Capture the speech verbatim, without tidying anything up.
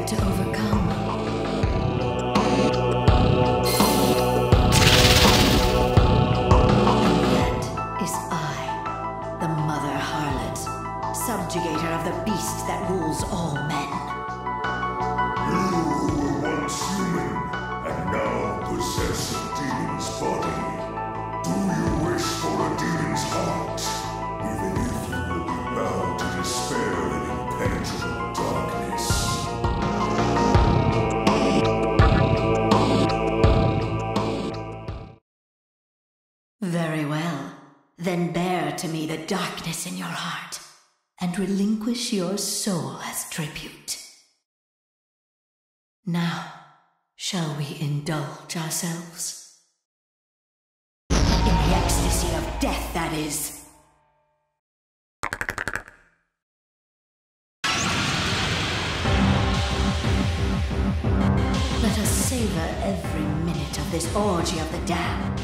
to overcome. And that is I, the Mother Harlot, subjugator of the beast that rules all men. You who were once human and now possess a demon's body. Do you wish for a demon's heart? Even if you will be bound to despair and impenetrable darkness. Very well. Then bear to me the darkness in your heart, and relinquish your soul as tribute. Now, shall we indulge ourselves? In the ecstasy of death, that is. Let us savor every minute of this orgy of the damned.